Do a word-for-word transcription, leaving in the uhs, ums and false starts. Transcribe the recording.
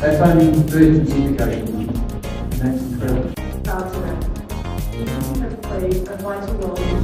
That's only Virgin's indication. That's incredible. Have played a vital role